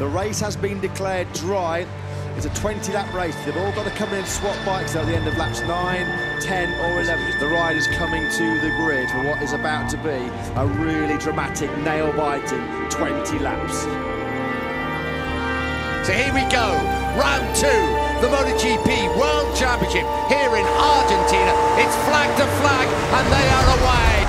The race has been declared dry. It's a 20-lap race. They've all got to come in and swap bikes at the end of laps 9, 10 or 11. The riders coming to the grid for what is about to be a really dramatic, nail-biting 20 laps. So here we go, round 2, the MotoGP World Championship here in Argentina. It's flag to flag and they are away.